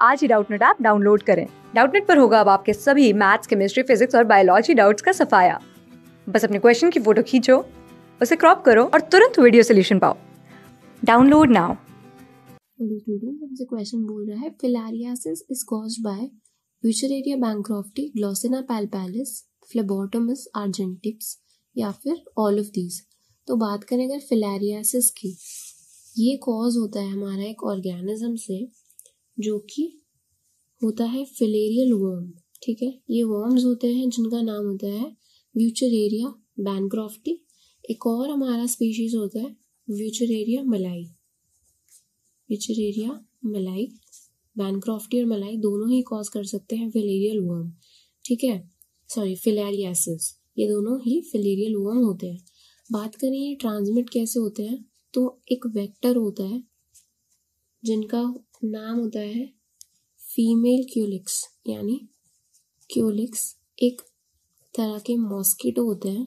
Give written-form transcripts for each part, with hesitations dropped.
आज ही Doubtnut app download करें। डाउटनेट पर होगा अब आपके सभी मैथ्स, केमिस्ट्री, फिजिक्स और बायोलॉजी डाउट्स का सफाया। बस अपने क्वेश्चन की फोटो खींचो, उसे क्रॉप करो और तुरंत वीडियो सोल्यूशन पाओ। Download now. हेलो स्टूडेंट, हमसे क्वेश्चन बोल रहा है filariasis is caused by Wuchereria bancrofti, Glossina palpalis, Phlebotomus argentipes या फिर ऑल ऑफ दीज। तो बात करें अगर फिलारियासिस की, ये कॉज होता है हमारा एक ऑर्गेनिज्म से जो कि होता है फिलेरियल वर्म। ठीक है, ये वर्म्स होते हैं जिनका नाम होता है ब्यूचरेरिया बैंक्रॉफ्टी। एक और हमारा स्पीशीज होता है ब्यूचरेरिया मलाई। ब्यूचरेरिया मलाई, बैंक्रॉफ्टी और मलाई दोनों ही कॉज कर सकते हैं फिलेरियल वर्म। ठीक है, सॉरी फिलारियासिस, ये दोनों ही फिलेरियल वर्म होते हैं। बात करें ये ट्रांसमिट कैसे होते हैं, तो एक वेक्टर होता है जिनका नाम होता है फीमेल क्यूलिक्स, यानी क्यूलिक्स एक तरह के मॉस्किटो होते हैं,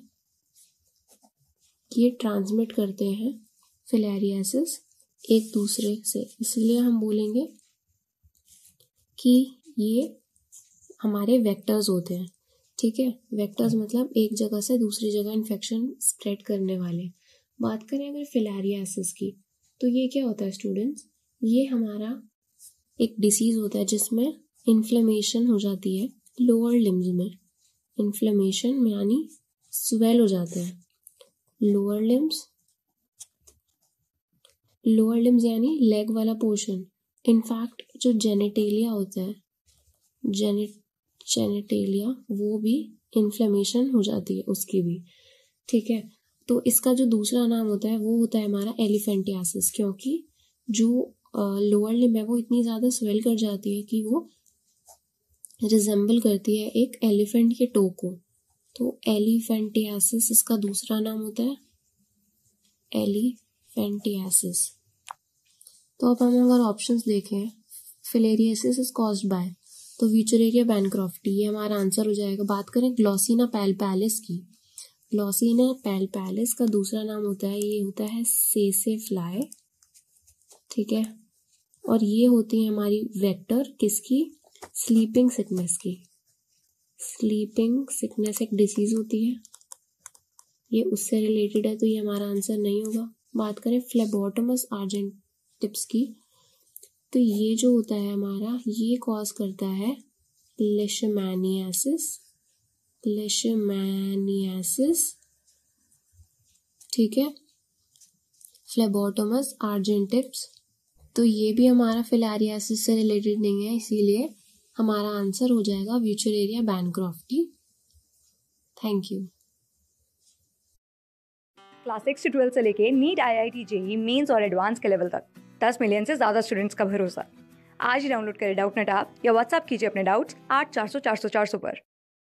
ये ट्रांसमिट करते हैं फिलारियासिस एक दूसरे से। इसलिए हम बोलेंगे कि ये हमारे वेक्टर्स होते हैं। ठीक है, वेक्टर्स मतलब एक जगह से दूसरी जगह इन्फेक्शन स्प्रेड करने वाले। बात करें अगर फिलारियासिस की, तो ये क्या होता है स्टूडेंट्स, ये हमारा एक डिसीज होता है जिसमें इन्फ्लेमेशन हो जाती है लोअर लिम्स में। इन्फ्लेमेशन यानी स्वेल हो जाता है लोअर लिम्स यानी लेग वाला पोर्शन। इनफैक्ट जो जेनिटेलिया होता है, जेनिटेलिया वो भी इन्फ्लेमेशन हो जाती है उसकी भी। ठीक है, तो इसका जो दूसरा नाम होता है वो होता है हमारा एलिफेंटियासिस, क्योंकि जो लोअर लिम्ब है वो इतनी ज़्यादा स्वेल कर जाती है कि वो रिजेंबल करती है एक एलिफेंट के टो को। तो एलिफेंटियासिस इसका दूसरा नाम होता है एलिफेंटियासिस। तो अब हम अगर ऑप्शंस देखें, फिलेरियासिस इज कॉज्ड बाय, तो ब्यूचरेरिया बैंक्रॉफ्टी, ये हमारा आंसर हो जाएगा। बात करें ग्लॉसिना पैल्पेलिस की, ग्लॉसिना पैल्पेलिस का दूसरा नाम होता है, ये होता है सेसे फ्लाई। ठीक है, और ये होती है हमारी वेक्टर किसकी, स्लीपिंग सिकनेस की। स्लीपिंग सिकनेस एक डिसीज होती है, ये उससे रिलेटेड है, तो ये हमारा आंसर नहीं होगा। बात करें फ्लेबोटोमस आर्जेंटिप्स की, तो ये जो होता है हमारा, ये कॉज करता है लेशमैनियासिस। ठीक है, फ्लेबोटोमस आर्जेंटिप्स, तो ये भी हमारा फिलारियासिस से रिलेटेड नहीं है, इसीलिए हमारा आंसर हो जाएगा Wuchereria bancrofti. Thank you. Class 6 से 12 से लेके नीट, IIT, JEE मेंस और एडवांस के लेवल तक 10 मिलियन से ज्यादा स्टूडेंट्स का भरोसा। आज ही डाउनलोड करें डाउटनेट ऐप या व्हाट्सएप कीजिए अपने डाउट्स 8400 400 400 पर।